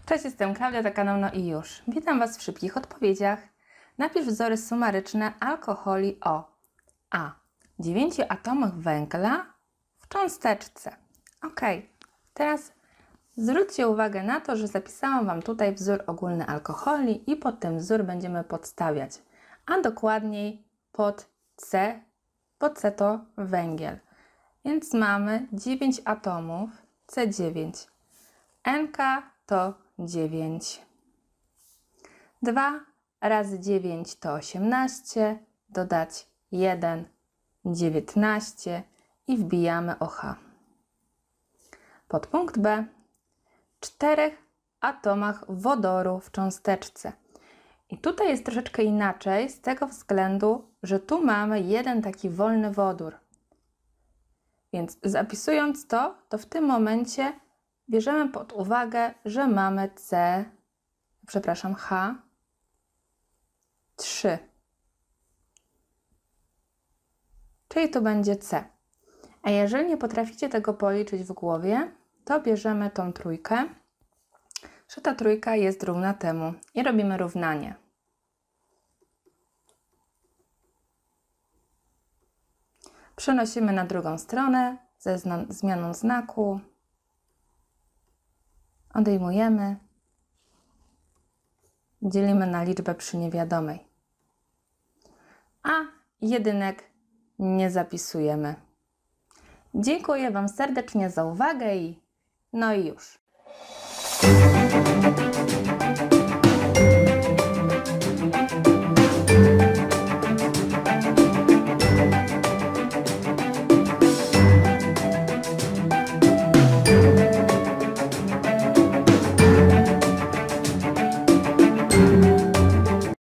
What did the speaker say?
Cześć, jestem Klaudia, to kanał No i już. Witam Was w szybkich odpowiedziach. Napisz wzory sumaryczne alkoholi o A. 9 atomach węgla w cząsteczce. Ok, teraz zwróćcie uwagę na to, że zapisałam Wam tutaj wzór ogólny alkoholi i pod ten wzór będziemy podstawiać, a dokładniej pod C, bo C to węgiel. Więc mamy 9 atomów, C9. NK to 9. 2 razy 9 to 18, dodać 1, 19 i wbijamy OH. Podpunkt B. 4 atomach wodoru w cząsteczce. I tutaj jest troszeczkę inaczej z tego względu, że tu mamy jeden taki wolny wodór. Więc zapisując to w tym momencie bierzemy pod uwagę, że mamy H3. Czyli to będzie C. A jeżeli nie potraficie tego policzyć w głowie, to bierzemy tą trójkę, że ta trójka jest równa temu i robimy równanie. Przenosimy na drugą stronę ze zmianą znaku. Odejmujemy. Dzielimy na liczbę przy niewiadomej. A jedynek nie zapisujemy. Dziękuję Wam serdecznie za uwagę i no i już.